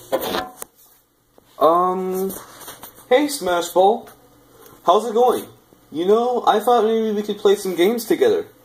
Hey Smashball, how's it going? You know, I thought maybe we could play some games together.